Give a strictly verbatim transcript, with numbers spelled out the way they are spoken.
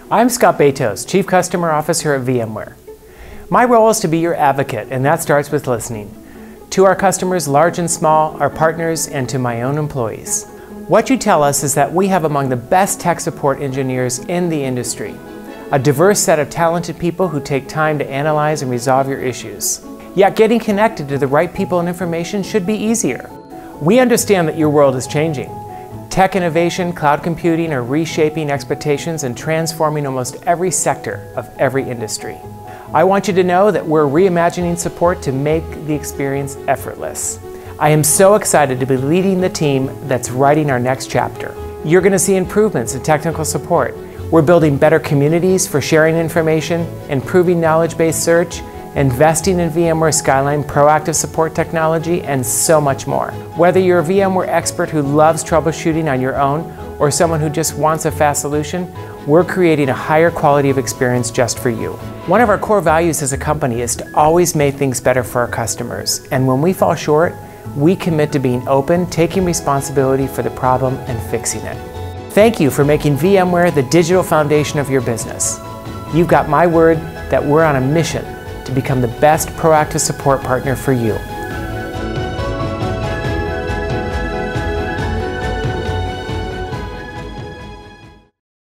I'm Scott Betos, Chief Customer Officer at VMware. My role is to be your advocate, and that starts with listening. To our customers, large and small, our partners, and to my own employees. What you tell us is that we have among the best tech support engineers in the industry. A diverse set of talented people who take time to analyze and resolve your issues. Yet getting connected to the right people and information should be easier. We understand that your world is changing. Tech innovation, cloud computing are reshaping expectations and transforming almost every sector of every industry. I want you to know that we're reimagining support to make the experience effortless. I am so excited to be leading the team that's writing our next chapter. You're going to see improvements in technical support. We're building better communities for sharing information, improving knowledge-based search, investing in VMware Skyline proactive support technology, and so much more. Whether you're a VMware expert who loves troubleshooting on your own or someone who just wants a fast solution, we're creating a higher quality of experience just for you. One of our core values as a company is to always make things better for our customers, and when we fall short, we commit to being open, taking responsibility for the problem, and fixing it. Thank you for making VMware the digital foundation of your business. You've got my word that we're on a mission to become the best proactive support partner for you.